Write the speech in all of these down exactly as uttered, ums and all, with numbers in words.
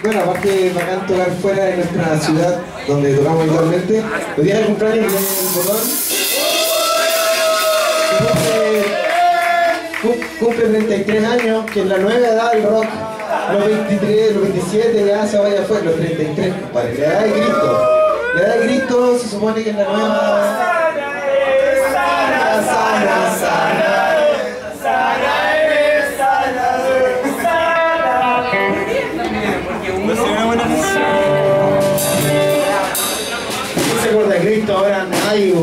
Bueno, aparte de bacán tocar fuera de nuestra ciudad, donde tocamos habitualmente, hoy día es el cumpleaños del Botón. Cumple, cumple treinta y tres años, que es la nueva edad del rock. Los veintitrés, los veintisiete ya se vaya afuera, los treinta y tres, compadre. La edad de Cristo. La edad de Cristo se supone que es la nueva... Sana, sana, sana. Cristo ahora nadie.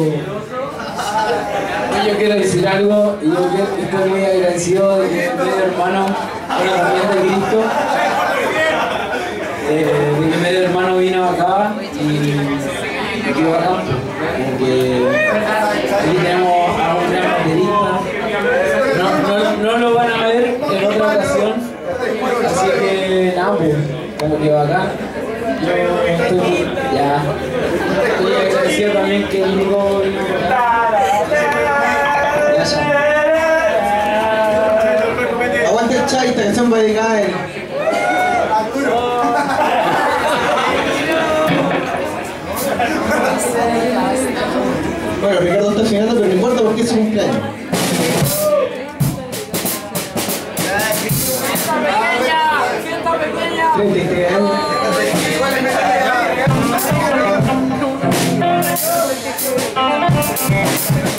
Yo quiero decir algo y yo estoy muy agradecido de que medio hermano bueno, también de Cristo, eh, de que medio hermano vino acá y aquí bacán, porque aquí tenemos a un gran baterista, no, no, no lo van a ver en otra ocasión, así que nada, pues, como que bacán. Yo estoy ya. Estoy agradecido también que el Nico vino ya ya. Aguante el Chai, esta canción va dedicada a él. Bueno, Ricardo está llegando, pero no importa porque es su cumpleaños. treinta y tres años. Thank you.